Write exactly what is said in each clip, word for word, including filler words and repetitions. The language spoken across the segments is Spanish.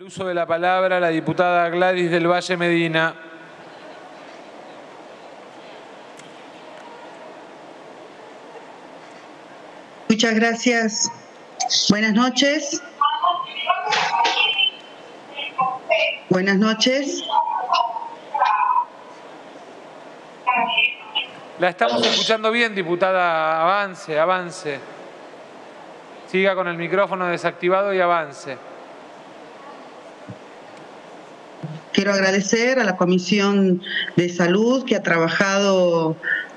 El uso de la palabra, la diputada Gladys del Valle Medina. Muchas gracias. Buenas noches. Buenas noches. La estamos escuchando bien, diputada. Avance, avance. Siga con el micrófono desactivado y avance. Quiero agradecer a la Comisión de Salud que ha trabajado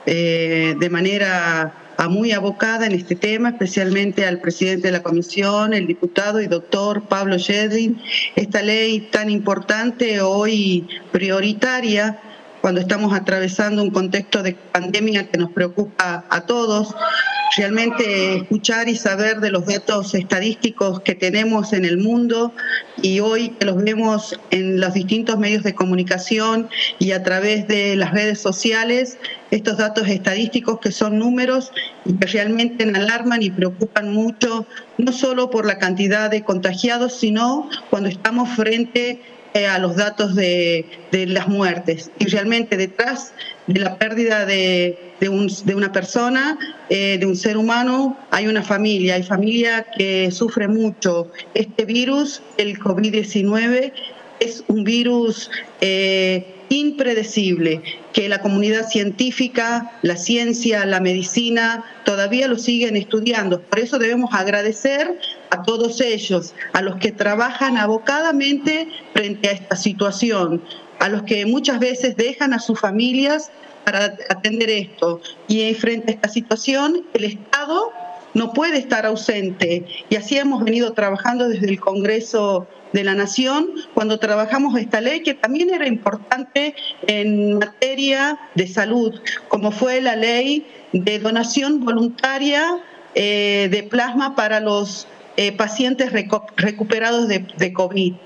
eh, de manera muy abocada en este tema, especialmente al presidente de la Comisión, el diputado y doctor Pablo Yedlin. Esta ley tan importante, hoy prioritaria, cuando estamos atravesando un contexto de pandemia que nos preocupa a todos. Realmente escuchar y saber de los datos estadísticos que tenemos en el mundo y hoy que los vemos en los distintos medios de comunicación y a través de las redes sociales, estos datos estadísticos que son números y que realmente alarman y preocupan mucho, no solo por la cantidad de contagiados, sino cuando estamos frente a los datos de, de las muertes. Y realmente detrás de la pérdida de, de, un, de una persona, eh, de un ser humano, hay una familia, hay familia que sufre mucho. Este virus, el COVID diecinueve, es un virus eh, impredecible, que la comunidad científica, la ciencia, la medicina, todavía lo siguen estudiando. Por eso debemos agradecer a todos ellos, a los que trabajan abocadamente frente a esta situación, a los que muchas veces dejan a sus familias para atender esto. Y frente a esta situación, el Estado no puede estar ausente. Y así hemos venido trabajando desde el Congreso de la Nación, cuando trabajamos esta ley que también era importante en materia de salud, como fue la ley de donación voluntaria eh, de plasma para los eh, pacientes recu recuperados de, de COVID.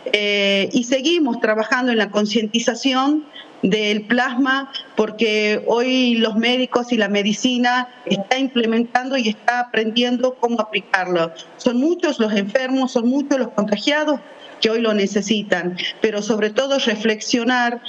Eh, y seguimos trabajando en la concientización del plasma, porque hoy los médicos y la medicina está implementando y está aprendiendo cómo aplicarlo. Son muchos los enfermos, son muchos los contagiados que hoy lo necesitan, pero sobre todo reflexionar,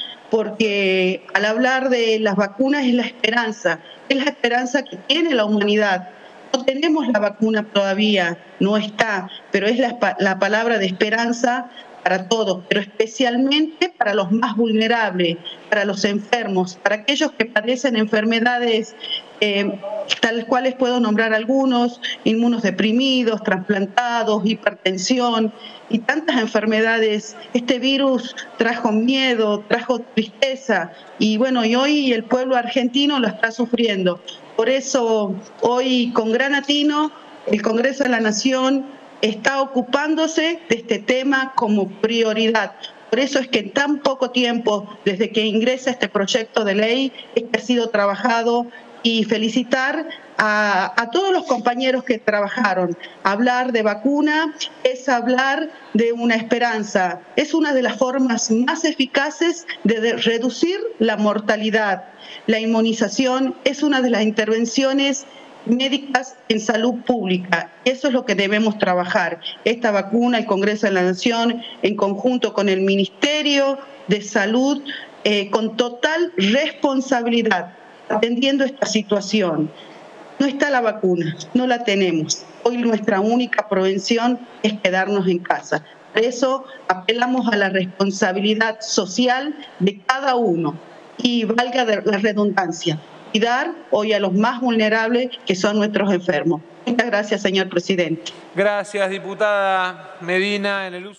porque al hablar de las vacunas es la esperanza, es la esperanza que tiene la humanidad. No tenemos la vacuna todavía, no está, pero es la, la palabra de esperanza para todos, pero especialmente para los más vulnerables, para los enfermos, para aquellos que padecen enfermedades eh, tales cuales puedo nombrar algunos, inmunodeprimidos, trasplantados, hipertensión y tantas enfermedades. Este virus trajo miedo, trajo tristeza y bueno, y hoy el pueblo argentino lo está sufriendo. Por eso hoy con gran atino el Congreso de la Nación está ocupándose de este tema como prioridad. Por eso es que en tan poco tiempo, desde que ingresa este proyecto de ley, es que ha sido trabajado, y felicitar a, a todos los compañeros que trabajaron. Hablar de vacuna es hablar de una esperanza, es una de las formas más eficaces de, de reducir la mortalidad. La inmunización es una de las intervenciones médicas en salud pública. Eso es lo que debemos trabajar. Esta vacuna, el Congreso de la Nación, en conjunto con el Ministerio de Salud, eh, con total responsabilidad, atendiendo esta situación. No está la vacuna, no la tenemos. Hoy nuestra única prevención es quedarnos en casa. Por eso apelamos a la responsabilidad social de cada uno y valga la redundancia, cuidar hoy a los más vulnerables, que son nuestros enfermos. Muchas gracias, señor presidente. Gracias, diputada Medina. En el uso